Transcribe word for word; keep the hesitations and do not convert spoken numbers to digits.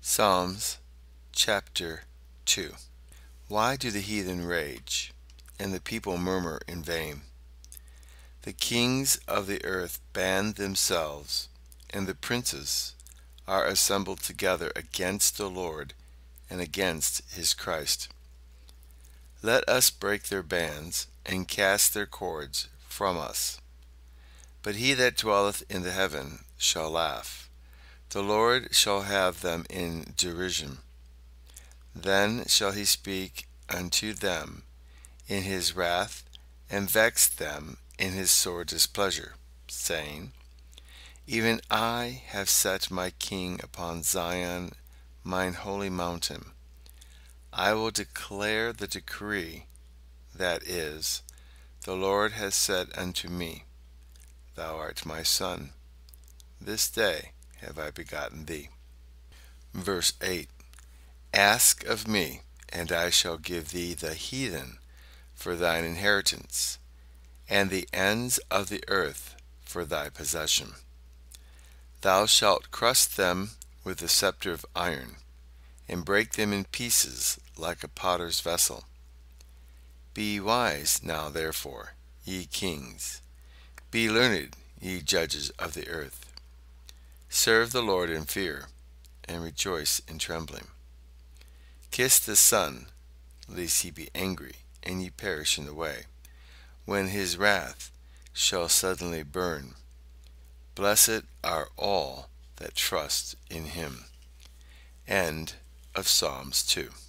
Psalms chapter two. Why do the heathen rage, and the people murmur in vain? The kings of the earth band themselves, and the princes are assembled together against the Lord and against his Christ. Let us break their bands, and cast their cords from us. But he that dwelleth in the heaven shall laugh. The Lord shall have them in derision. Then shall he speak unto them in his wrath, and vex them in his sore displeasure, saying, Even I have set my king upon Zion, mine holy mountain. I will declare the decree, that is, the Lord has said unto me, Thou art my son. This day have I begotten thee. Verse eight. Ask of me, and I shall give thee the heathen for thine inheritance, and the ends of the earth for thy possession. Thou shalt crush them with the scepter of iron, and break them in pieces like a potter's vessel. Be wise now therefore, ye kings. Be learned, ye judges of the earth. Serve the Lord in fear, and rejoice in trembling. Kiss the Son, lest he be angry, and ye perish in the way, when his wrath shall suddenly burn. Blessed are all that trust in him. End of Psalms two.